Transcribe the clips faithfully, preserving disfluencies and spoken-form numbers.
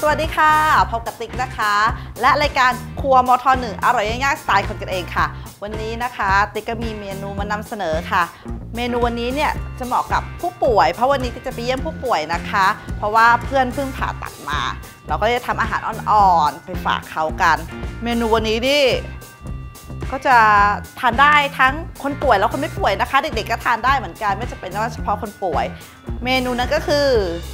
สวัสดีค่ะพบกับติ๊กนะคะและรายการครัวมทหนึ่งอร่อยง่ายๆสไตล์คนกันเองค่ะวันนี้นะคะติ๊กก็มีเมนูมานำเสนอค่ะเมนูวันนี้เนี่ยจะเหมาะกับผู้ป่วยเพราะวันนี้ติ๊กจะไปเยี่ยมผู้ป่วยนะคะเพราะว่าเพื่อนเพิ่งผ่าตัดมาเราก็จะทำอาหารอ่อนๆไปฝากเขากันเมนูวันนี้นี่ก็จะทานได้ทั้งคนป่วยแล้วคนไม่ป่วยนะคะเด็กๆก็ทานได้เหมือนกันไม่จำเป็นว่าเฉพาะคนป่วยเมนูนั้นก็คือ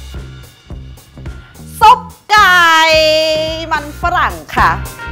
ซุปไก่มันฝรั่งค่ะ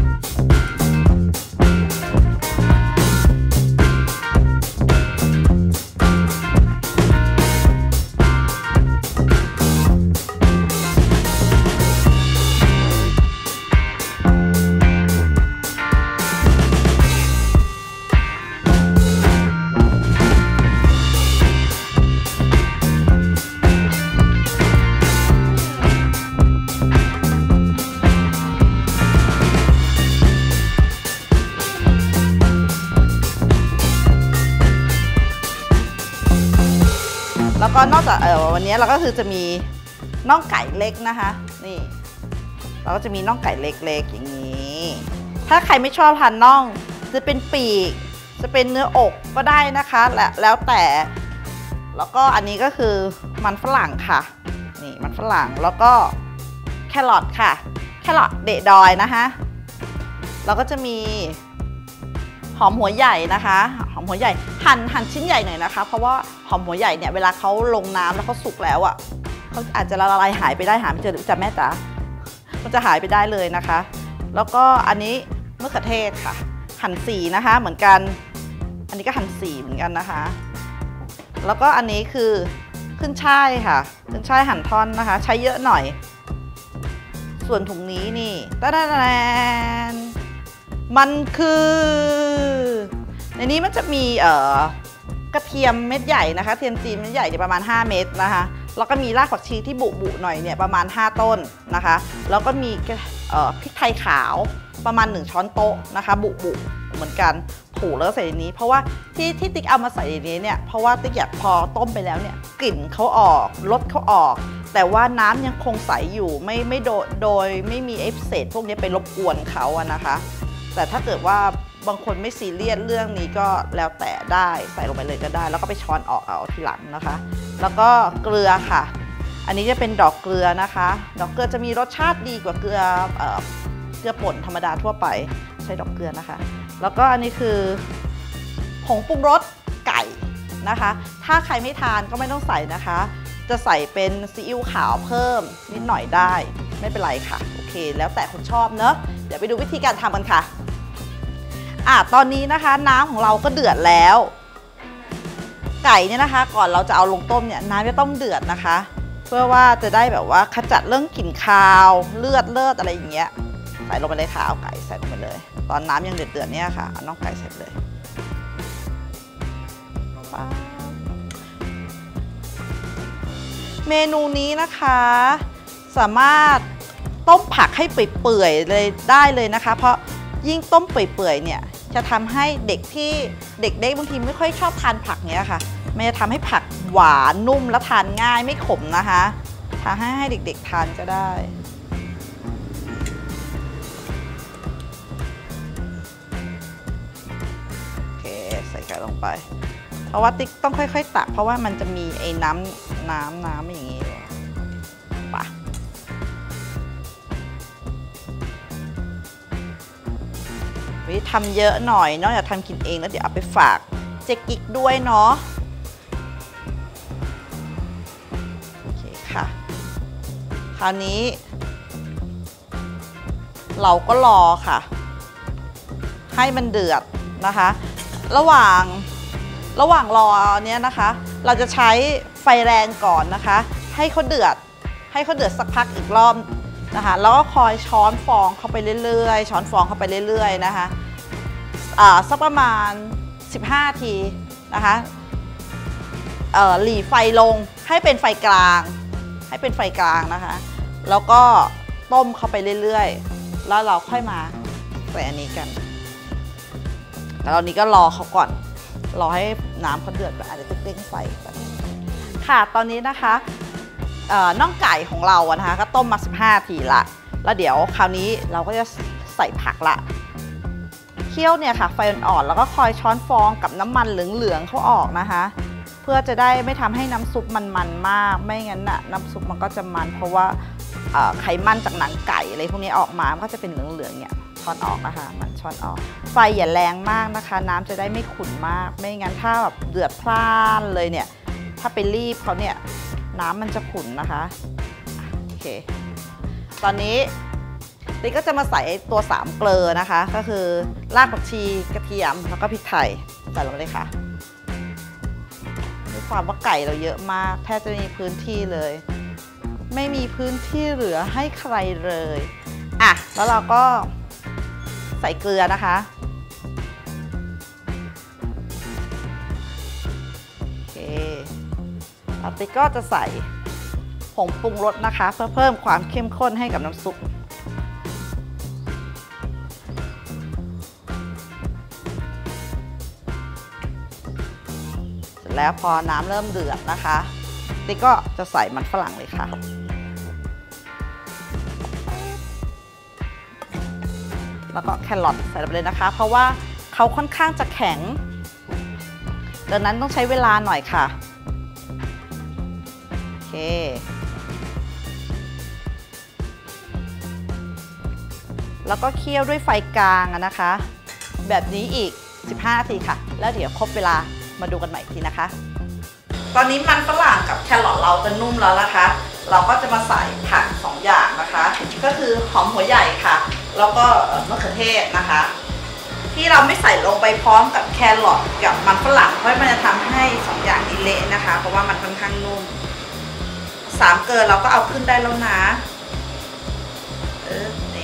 แล้วก็นอกจากเออวันนี้เราก็คือจะมีน่องไก่เล็กนะคะนี่เราก็จะมีน่องไก่เล็กๆอย่างนี้ถ้าใครไม่ชอบทานน่องจะเป็นปีกจะเป็นเนื้ออกก็ได้นะคะและแล้วแต่แล้วก็อันนี้ก็คือมันฝรั่งค่ะนี่มันฝรั่งแล้วก็แครอทค่ะแครอทเดะดอยนะคะเราก็จะมีหอมหัวใหญ่นะคะหอมหัวใหญ่หั่นหั่นชิ้นใหญ่หน่อยนะคะเพราะว่าหอมหัวใหญ่เนี่ยเวลาเขาลงน้ำแล้วเขาสุกแล้วอ่ะเขาอาจจะละลายหายไปได้หาไม่เจอจ้ะแม่จ๋ามันจะหายไปได้เลยนะคะแล้วก็อันนี้มะเขือเทศค่ะหั่นสีนะคะเหมือนกันอันนี้ก็หั่นสีเหมือนกันนะคะแล้วก็อันนี้คือขึ้นช่ายค่ะขึ้นช่ายหั่นท่อนนะคะใช้เยอะหน่อยส่วนถุงนี้นี่ตะดแดนมันคือในนี้มันจะมีเอ่อกระเทียมเม็ดใหญ่นะคะเทียมจีนเม็ดใหญ่ประมาณห้าเม็ดนะคะแล้วก็มีรากผักชีที่บุบุหน่อยเนี่ยประมาณห้าต้นนะคะแล้วก็มีพริกไทยขาวประมาณหนึ่งช้อนโต๊ะนะคะบุบุเหมือนกันถูแล้วใส่ในนี้เพราะว่าที่ที่ติ๊กเอามาใส่ในนี้เนี่ยเพราะว่าติ๊กอยากพอต้มไปแล้วเนี่ยกลิ่นเขาออกรสเขาออกแต่ว่าน้ำยังคงใสอยู่ไม่ไม่โดยโดยไม่มีเอฟเศษพวกนี้ไปรบกวนเขาอะนะคะแต่ถ้าเกิดว่าบางคนไม่ซีเรียสเรื่องนี้ก็แล้วแต่ได้ใส่ลงไปเลยก็ได้แล้วก็ไปช้อนออกเอาทีหลังนะคะแล้วก็เกลือค่ะอันนี้จะเป็นดอกเกลือนะคะดอกเกลือจะมีรสชาติดีกว่าเกลือเอ่อเกลือป่นธรรมดาทั่วไปใช้ดอกเกลือนะคะแล้วก็อันนี้คือผงปรุงรสไก่นะคะถ้าใครไม่ทานก็ไม่ต้องใส่นะคะจะใส่เป็นซีอิ๊วขาวเพิ่มนิดหน่อยได้ไม่เป็นไรค่ะโอเคแล้วแต่คนชอบเนอะเดี๋ยวไปดูวิธีการทำกันค่ะอ่ะตอนนี้นะคะน้ำของเราก็เดือดแล้วไก่เนี่ยนะคะก่อนเราจะเอาลงต้มเนี่ยน้ำจะต้องเดือดนะคะเพื่อว่าจะได้แบบว่าขจัดเรื่องกลิ่นคาวเลือดเลือดอะไรอย่างเงี้ยใส่ลงไปเลยค่ะเอาไก่ใส่ลงไปเลยตอนน้ำยังเดือดเดือดเนี่ยค่ะเอาน้องไก่ใส่เลยเมนูนี้นะคะสามารถต้มผักให้เปื่อยๆเลยได้เลยนะคะเพราะยิ่งต้มเปื่อยๆเนี่ยจะทำให้เด็กที่เด็กๆบางทีไม่ค่อยชอบทานผักเนี้ยค่ะมันจะทำให้ผักหวานนุ่มและทานง่ายไม่ขมนะคะทำให้ให้เด็กๆทานก็ได้โอเคใส่ไก่ลงไปเพราะว่าติ๊กต้องค่อยๆตักเพราะว่ามันจะมีไอ้น้ำน้ำน้ำอย่างนี้ปะทำเยอะหน่อยนอกจากทำกินเองแล้วเดี๋ยวเอาไปฝากเจ๊กิ๊กด้วยเนาะโอเคค่ะคราวนี้เราก็รอค่ะให้มันเดือดนะคะระหว่างระหว่างรอเนี้ยนะคะเราจะใช้ไฟแรงก่อนนะคะให้เขาเดือดให้เขาเดือดสักพักอีกรอบนะคะแล้วก็คอยช้อนฟองเข้าไปเรื่อยๆช้อนฟองเข้าไปเรื่อยๆนะคะอ่าสักประมาณสิบห้านาทีนะคะเอ่อหลีไฟลงให้เป็นไฟกลางให้เป็นไฟกลางนะคะแล้วก็ต้มเข้าไปเรื่อยๆแล้วเราค่อยมาใส่อันนี้กันแล้วตอนนี้ก็รอเขาก่อนรอให้น้ำเขาเดือดอาจจะเร่งไฟแบบค่ะตอนนี้นะคะน่องไก่ของเราอะนะคะก็ต้มมาสิบห้านาทีละแล้วเดี๋ยวคราวนี้เราก็จะใส่ผักละเคี่ยวเนี่ยค่ะไฟอ่อนๆแล้วก็คอยช้อนฟองกับน้ำมันเหลืองๆเขาออกนะคะเพื่อจะได้ไม่ทำให้น้ำซุปมันมันมากไม่งั้นน่ะน้ำซุปมันก็จะมันเพราะว่าไขมันจากหนังไก่อะไรพวกนี้ออกมามันก็จะเป็นเหลืองๆเนี่ยช้อนออกนะคะมันช้อนออกไฟอย่าแรงมากนะคะน้ำจะได้ไม่ขุ่นมากไม่งั้นถ้าแบบเดือดพล่านเลยเนี่ยถ้าไปรีบเขาเนี่ยน้ำมันจะขุ่นนะคะโอเคตอนนี้ติ๊กก็จะมาใส่ตัวสามเกลือนะคะก็คือรากผักชีกระเทียมแล้วก็พริกไทยใส่ลงเลยค่ะด้วยความว่าไก่เราเยอะมากแทบจะมีพื้นที่เลยไม่มีพื้นที่เหลือให้ใครเลยอ่ะแล้วเราก็ใส่เกลือนะคะโอเคแล้วติ๊กก็จะใส่ผงปรุงรสนะคะเพื่อเพิ่มความเข้มข้นให้กับน้ำซุปเสร็จแล้วพอน้ำเริ่มเดือดนะคะติ๊กก็จะใส่มันฝรั่งเลยค่ะแล้วก็แครอทใส่ลงไปเลยนะคะเพราะว่าเขาค่อนข้างจะแข็งดังนั้นต้องใช้เวลาหน่อยค่ะโอเคแล้วก็เคี่ยวด้วยไฟกลางนะคะแบบนี้อีกสิบห้านาทีค่ะแล้วเดี๋ยวครบเวลามาดูกันใหม่อีกทีนะคะตอนนี้มันฝรั่งกับแครอทเราจะนุ่มแล้วนะคะเราก็จะมาใส่ผักสองอย่างนะคะก็คือหอมหัวใหญ่ค่ะแล้วก็มะเขือเทศนะคะที่เราไม่ใส่ลงไปพร้อมกับแครอทกับมันฝรั่งเพราะมันจะทำให้สองอย่างนี้เละนะคะเพราะว่ามันค่อนข้างนุ่มสามเกลือเราก็เอาขึ้นได้แล้วนะเออนี่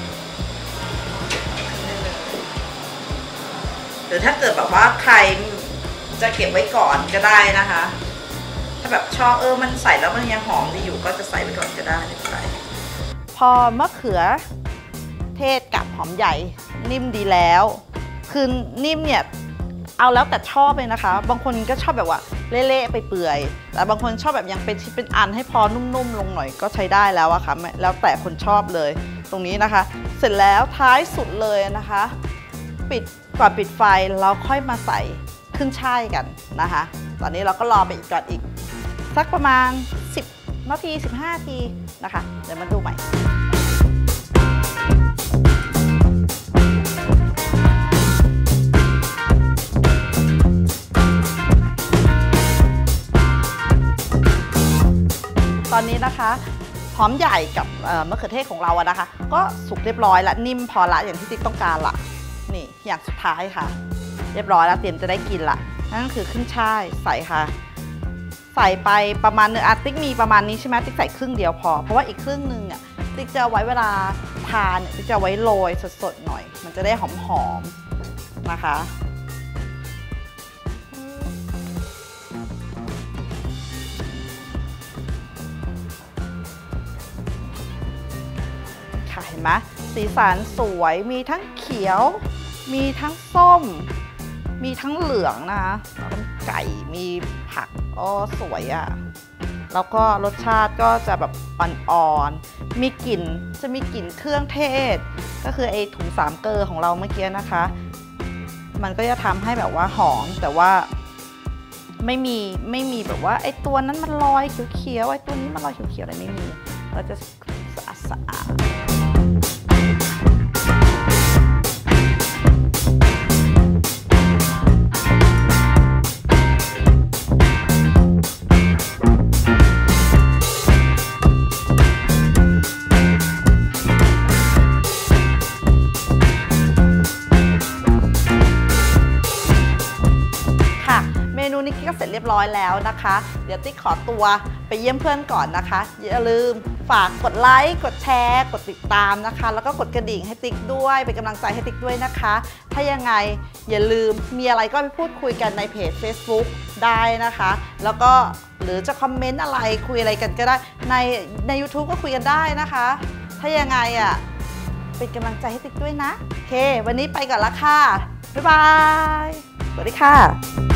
หรือถ้าเกิดแบบว่าใครจะเก็บไว้ก่อนก็ได้นะคะถ้าแบบชอบเออมันใส่แล้วมันยังหอมดีอยู่ก็จะใส่ไปก่อนก็ได้ไม่เป็นไรพอมะเขือเทศกับหอมใหญ่นิ่มดีแล้วคือนิ่มเนี่ยเอาแล้วแต่ชอบเลยนะคะบางคนก็ชอบแบบว่าเละๆไปเปื่อยแต่บางคนชอบแบบยังเป็นชิ้นเป็นอันให้พอนุ่มๆลงหน่อยก็ใช้ได้แล้วอะค่ะแล้วแต่คนชอบเลยตรงนี้นะคะเสร็จแล้วท้ายสุดเลยนะคะปิดก่อนปิดไฟเราค่อยมาใส่ขึ้นช่ายกันนะคะตอนนี้เราก็รอไปอีกก่อนอีกสักประมาณสิบนาทีสิบห้านาทีนะคะเดี๋ยวมาดูใหม่ตอนนี้นะคะหอมใหญ่กับมะเขือเทศของเราอะนะคะก็สุกเรียบร้อยและนิ่มพอละอย่างที่ติ๊กต้องการละนี่อย่างสุดท้ายค่ะเรียบร้อยแล้วเตรียมจะได้กินละนั่นก็คือขึ้นช่ายใส่ค่ะใส่ไปประมาณนึงอ่ะติ๊กมีประมาณนี้ใช่ไหมติ๊กใส่ครึ่งเดียวพอเพราะว่าอีกครึ่งนึงอ่ะติ๊กจะไว้เวลาทานติ๊กจะไว้โรยสดๆหน่อยมันจะได้หอมๆนะคะค่ะเห็นไหมสีสันสวยมีทั้งเขียวมีทั้งส้มมีทั้งเหลืองนะคะไก่มีผักอ๋อสวยอ่ะแล้วก็รสชาติก็จะแบบอ่อนๆมีกลิ่นจะมีกลิ่นเครื่องเทศก็คือไอ้ถุงสามเกลอของเราเมื่อกี้นะคะมันก็จะทำให้แบบว่าหอมแต่ว่าไม่มีไม่มีแบบว่าไอ้ตัวนั้นมันลอยเขียวๆไอ้ตัวนี้มันลอยเขียวๆอะไรไม่มีเราจะสะอาดสะอาดเมนูนี้ก็เสร็จเรียบร้อยแล้วนะคะเดี๋ยวติ๊กขอตัวไปเยี่ยมเพื่อนก่อนนะคะอย่าลืมฝากกดไลค์กดแชร์กดติดตามนะคะแล้วก็กดกระดิ่งให้ติ๊กด้วยเป็นกำลังใจให้ติ๊กด้วยนะคะถ้ายังไงอย่าลืมมีอะไรก็ไปพูดคุยกันในเพจ Facebook ได้นะคะแล้วก็หรือจะคอมเมนต์อะไรคุยอะไรกันก็ได้ในใน ยูทูบ ก็คุยกันได้นะคะถ้ายังไงอ่ะเป็นกำลังใจให้ติ๊กด้วยนะโอเควันนี้ไปก่อนละค่ะบ๊ายบายสวัสดีค่ะ